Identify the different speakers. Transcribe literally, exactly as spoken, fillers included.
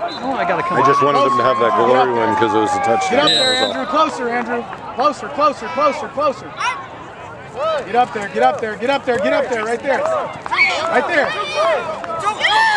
Speaker 1: Oh, I gotta come
Speaker 2: I just
Speaker 1: on.
Speaker 2: wanted them to have that glory one because it was a touchdown.
Speaker 3: Get up
Speaker 1: Yeah,
Speaker 3: there,
Speaker 2: that was
Speaker 3: Andrew. Closer, Andrew. Closer, closer, closer, closer. Get up there, get up there, get up there, get up there, right there. Right there.